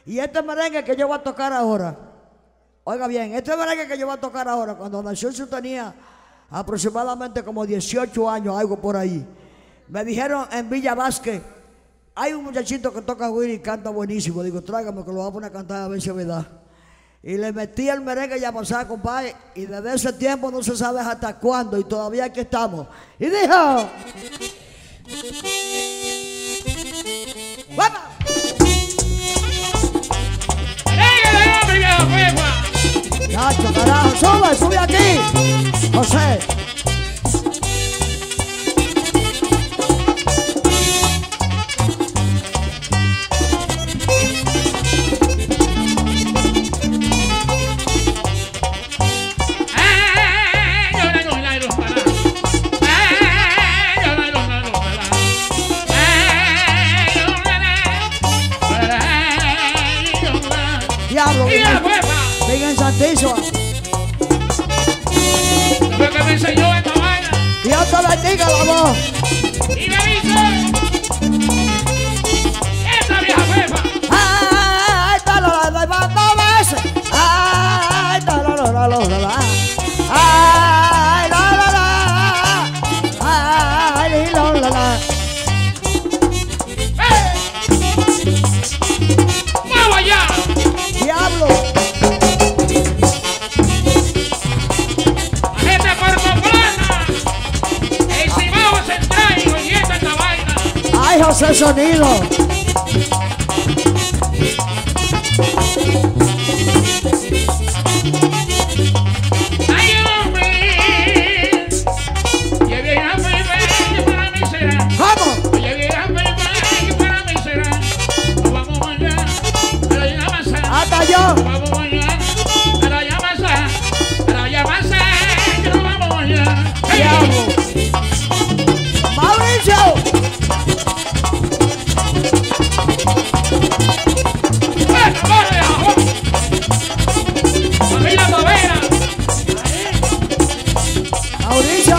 Y este merengue que yo voy a tocar ahora, oiga bien, este merengue que yo voy a tocar ahora, cuando nació yo tenía aproximadamente como 18 años, algo por ahí. Me dijeron en Villa Vázquez, hay un muchachito que toca güiro y canta buenísimo. Digo, tráigame que lo voy a poner a cantar a ver si es verdad. Y le metí el merengue ya pasaba, compadre, y desde ese tiempo no se sabe hasta cuándo, y todavía aquí estamos. Y dijo... ¡Vamos! Nacho, carajo, sube aquí, José. Diablo, vengan santísimo. Lo que me enseñó esta vaina. Dios te bendiga la voz. Y me dice, esta vieja fefa. Ay, ay, ¡vamos allá! Diablo. La gente porcoplana. El Cibao Central y oyendo esta vaina. Ay, José Sonido. Ay, hombre. Y vieja fefa que para mí será. ¿Cómo? Oye, vieja fefa que para mí será. Nos vamos mañana. Pero ya pasa. Hasta yo. Vamos mañana, pero ya pasa, que nos vamos mañana. Diablo. Mauricio. ¡Bueno, corre, ajo! ¡Familia Pavera! Mauricio.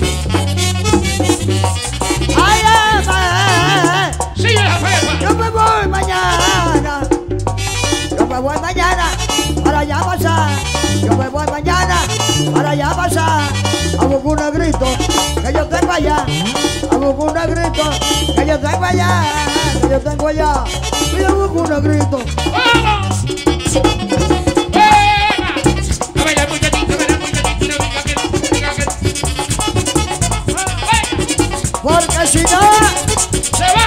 Ay, ay, ¡Sigue la fefa! yo me voy mañana. Yo me voy mañana para allá pasar. Yo me voy mañana para allá pasar. A buscar un negrito que yo tengo allá. A buscar un negrito que yo tengo allá. Que yo tengo allá. Y yo busco un negrito. ¡Vamos! ¡Venga! A ver, muchachito, venga que... ¡Venga! Porque si no, ¡Se va!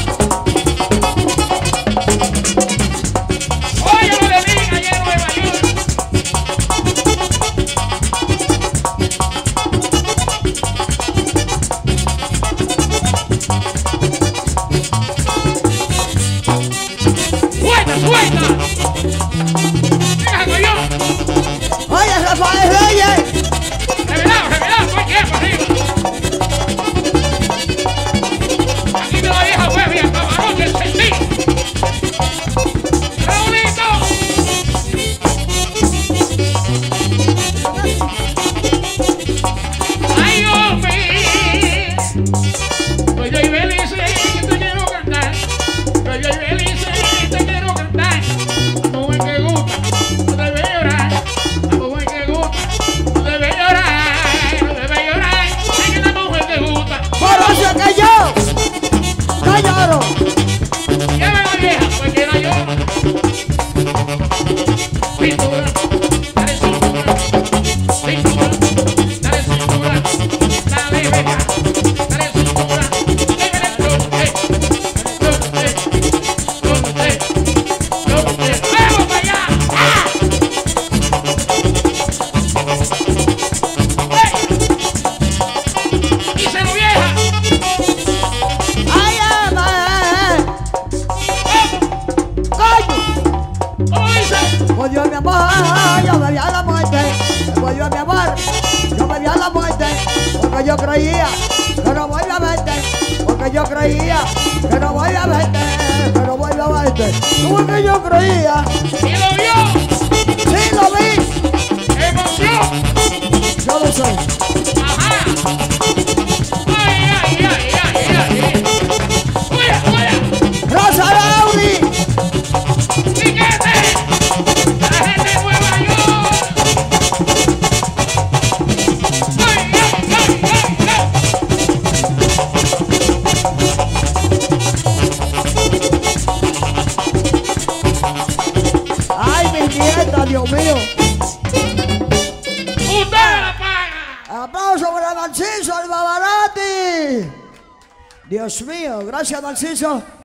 Oye, lo de mí allá en Nueva York. ¡Suelta! ¡Venga, yo! oye, Rafael Reyes. ¡Revelado, todo el tiempo arriba! Aquí me la vieja huevo y el camarón del sentido. ¡Raulito! ¡Ay, hombre! Pues yo y Belice, que te quiero cantar. Pues yo y Belice, te quiero cantar. A mujer que gusta, no debe llorar. A mujer que gusta, no debe llorar. No debe llorar. Hay que una mujer que gusta. Por eso que yo no lloro. Llame a la vieja, cualquiera llora. Pintura, dale cintura. Pintura, dale cintura. Dale vieja, dale cintura. ¡Vamos para allá! ¡Ah! ¡Hey! ¡Díselo, vieja! Ay, ay, coño. ¿Cómo dice? Pues Dios, mi amor, yo me vi a la muerte. Pues Dios, mi amor, yo me vi a la muerte. Porque yo creía que no voy a verte. Porque yo creía que no voy a verte. Que no voy a verte. Porque yo creía. ¿Y lo vio? Sí, lo vi. ¡Emoción! Yo lo sé. ¡Ajá! ¡Ay, ay, ay, ay, ay! ¡Fuera, fuera! Rosa Lauri. ¡Sí! mío. ¡Usted la paga! Aplauso para Narciso, el Babarati. Dios mío, gracias Narciso.